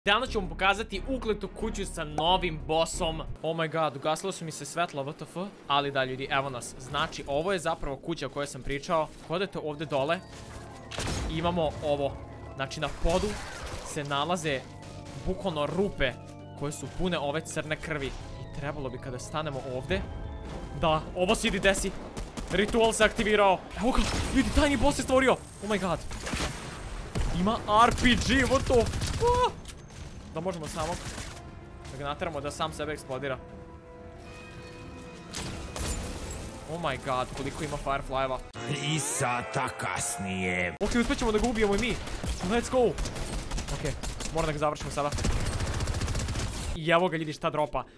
Danas ću vam pokazati ukletu kuću sa novim bossom. Oh my god, ugasilo su mi se svetla, WTF. Ali da ljudi, evo nas. Znači, ovo je zapravo kuća o kojoj sam pričao. Kodete ovde dole. Imamo ovo. Znači, na podu se nalaze bukvalno rupe koje su pune ove crne krvi. I trebalo bi kada stanemo ovde. Da, ovo se desi. Ritual se aktivirao. Evo ga, vidi, tajni boss je stvorio. Oh my god. Ima RPG, what the fuck? Da možemo samog da ga nateramo da sam sebe eksplodira. Oh my god, koliko ima Firefly-eva. 3 sata kasnije. Ok, uspjet ćemo da ga ubijemo i mi. Let's go. Ok, moram da ga završimo sada. I evo ga, ljudi, šta dropa.